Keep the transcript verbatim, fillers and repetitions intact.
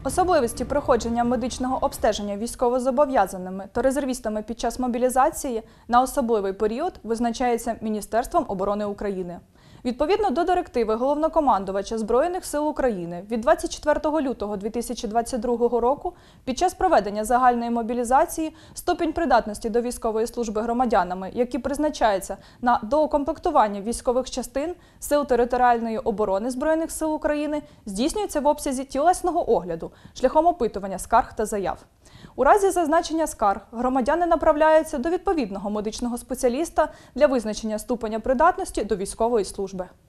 Особливості проходження медичного обстеження військовозобов'язаними та резервістами під час мобілізації на особливий період визначається Міністерством оборони України. Відповідно до директиви Головнокомандувача Збройних сил України від двадцять четвертого лютого дві тисячі двадцять другого року під час проведення загальної мобілізації ступінь придатності до військової служби громадянами, які призначаються на доукомплектування військових частин Сил територіальної оборони Збройних сил України, здійснюється в обсязі тілесного огляду шляхом опитування скарг та заяв. У разі зазначення скарг громадяни направляються до відповідного медичного спеціаліста для визначення ступеня придатності до військової служби.